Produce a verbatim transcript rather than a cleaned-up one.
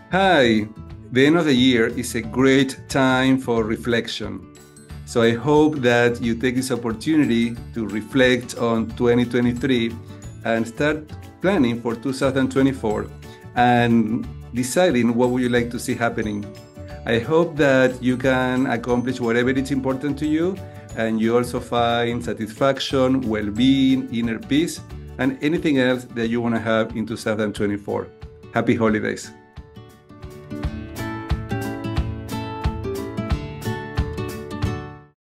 Hi, the end of the year is a great time for reflection. So I hope that you take this opportunity to reflect on twenty twenty-three and start planning for two thousand twenty-four and deciding what would you like to see happening. I hope that you can accomplish whatever is important to you and you also find satisfaction, well-being, inner peace, and anything else that you want to have in two thousand twenty-four. Happy holidays.